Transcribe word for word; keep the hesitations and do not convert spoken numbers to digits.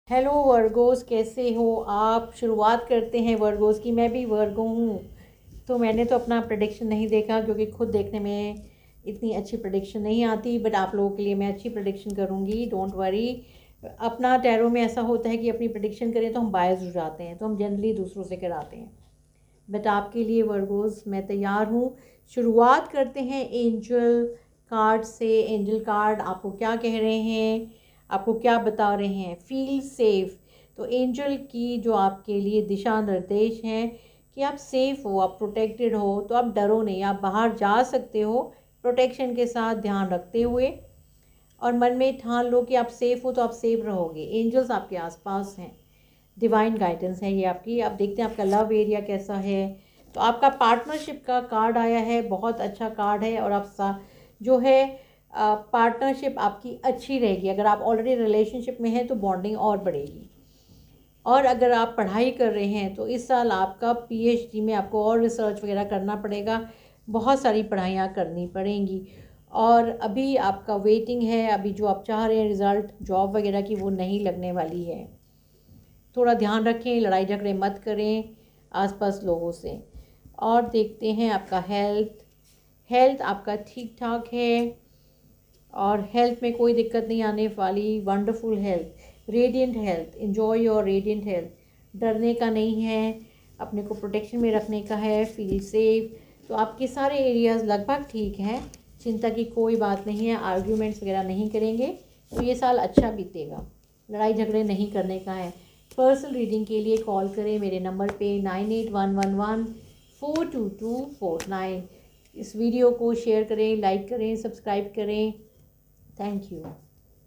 Hello Virgo's, कैसे हो आप। शुरुआत करते हैं वर्गोस की। मैं भी वर्गो हूँ, तो मैंने तो अपना प्रेडिक्शन नहीं देखा क्योंकि खुद देखने में इतनी अच्छी प्रेडिक्शन नहीं आती, बट आप लोगों के लिए मैं अच्छी प्रेडिक्शन करूँगी, डोंट वरी। अपना टैरो में ऐसा होता है कि अपनी प्रेडिक्शन करें तो हम बायस हो जाते हैं, तो हम जनरली दूसरों से कराते हैं, बट आपके लिए वर्गोस मैं तैयार हूँ। शुरुआत करते हैं एंजल कार्ड से। एंजल कार्ड आपको क्या कह रहे हैं, आपको क्या बता रहे हैं। Feel safe. तो एंजल की जो आपके लिए दिशा निर्देश हैं कि आप सेफ़ हो, आप प्रोटेक्टेड हो, तो आप डरो नहीं, आप बाहर जा सकते हो प्रोटेक्शन के साथ, ध्यान रखते हुए, और मन में ठान लो कि आप सेफ़ हो तो आप सेफ रहोगे। एंजल्स आपके आसपास हैं, डिवाइन गाइडेंस है ये आपकी। आप देखते हैं आपका लव एरिया कैसा है। तो आपका पार्टनरशिप का कार्ड आया है, बहुत अच्छा कार्ड है, और आप जो है पार्टनरशिप आपकी अच्छी रहेगी। अगर आप ऑलरेडी रिलेशनशिप में हैं तो बॉन्डिंग और बढ़ेगी, और अगर आप पढ़ाई कर रहे हैं तो इस साल आपका पीएचडी में आपको और रिसर्च वगैरह करना पड़ेगा, बहुत सारी पढ़ाइयाँ करनी पड़ेंगी। और अभी आपका वेटिंग है, अभी जो आप चाह रहे हैं रिज़ल्ट जॉब वगैरह की, वो नहीं लगने वाली है। थोड़ा ध्यान रखें, लड़ाई झगड़े मत करें आसपास लोगों से। और देखते हैं आपका हेल्थ। हेल्थ आपका ठीक ठाक है, और हेल्थ में कोई दिक्कत नहीं आने वाली। Wonderful health, radiant health, enjoy your radiant health. डरने का नहीं है, अपने को प्रोटेक्शन में रखने का है, फील सेफ। तो आपके सारे एरियाज़ लगभग ठीक हैं, चिंता की कोई बात नहीं है। आर्ग्यूमेंट्स वगैरह नहीं करेंगे तो ये साल अच्छा बीतेगा। लड़ाई झगड़े नहीं करने का है। पर्सनल रीडिंग के लिए कॉल करें मेरे नंबर पे nine eight one one one four two two four nine. इस वीडियो को शेयर करें, लाइक करें, सब्सक्राइब करें। Thank you.